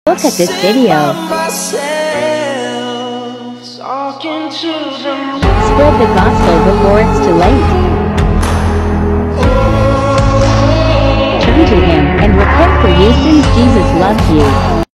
Look at this video. Spread the gospel before it's too late. Turn to Him and repent for your sins. Jesus loves you.